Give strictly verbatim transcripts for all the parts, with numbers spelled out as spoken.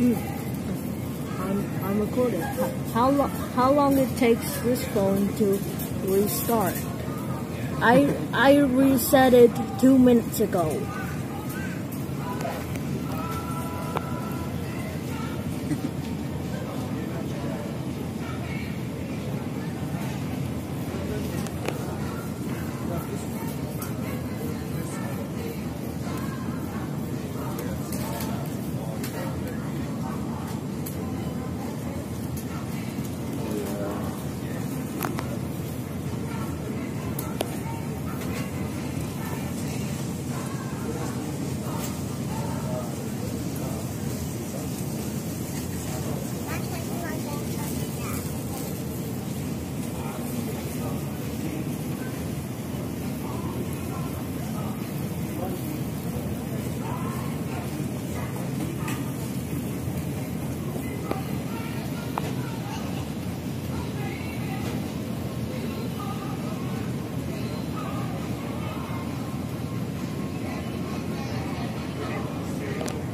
Hmm. I'm, I'm recording. How, how, lo how long it takes this phone to restart? I, I reset it two minutes ago.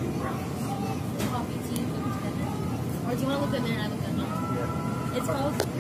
Do you want to look in there and I look in there? It's called